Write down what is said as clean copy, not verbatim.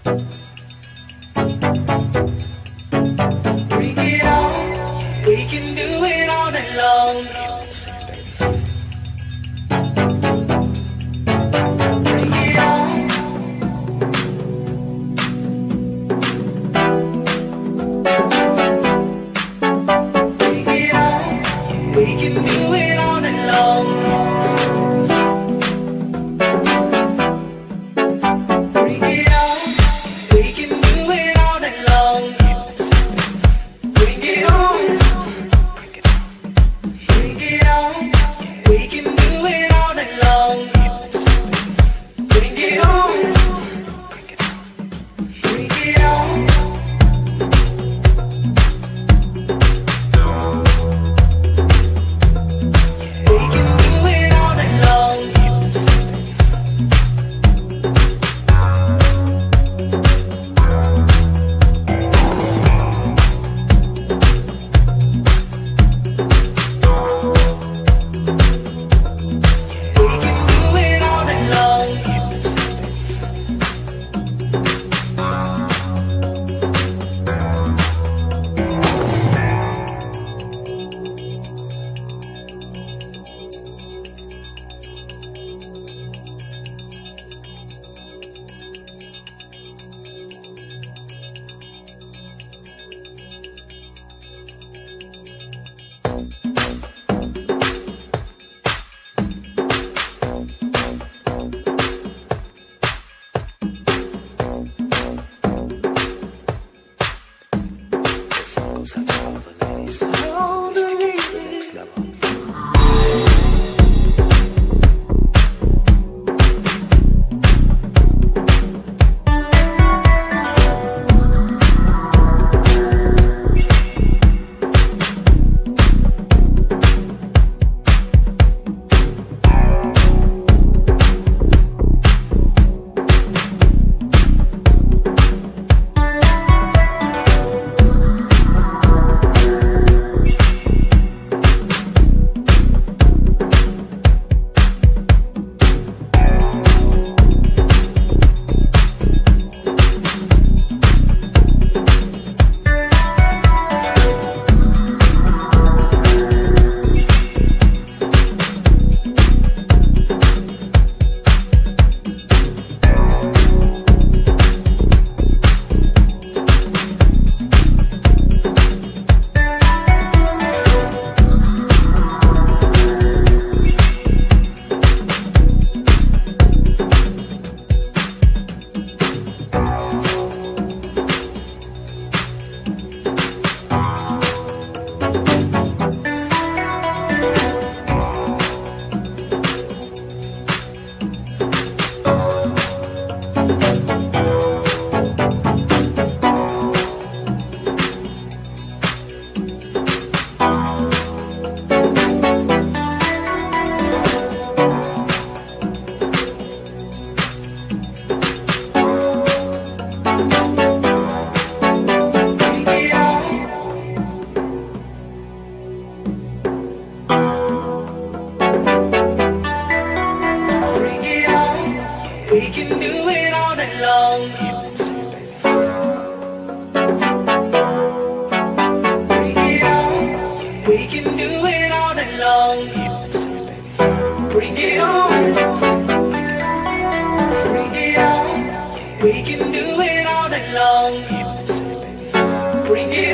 Bring it on, we can do it all night long. Bring it on. Bring it on, we can do it all night long. Bring it on, we can do it all night long. Bring it on, bring it on, we can do it all night long. Bring it on, bring it on. We can do it all night long. We can do it all night long. All the reasons. We can do it all night long. Bring it on, we can do it all night long. Bring it on, bring it on, we can do it all night long. Bring it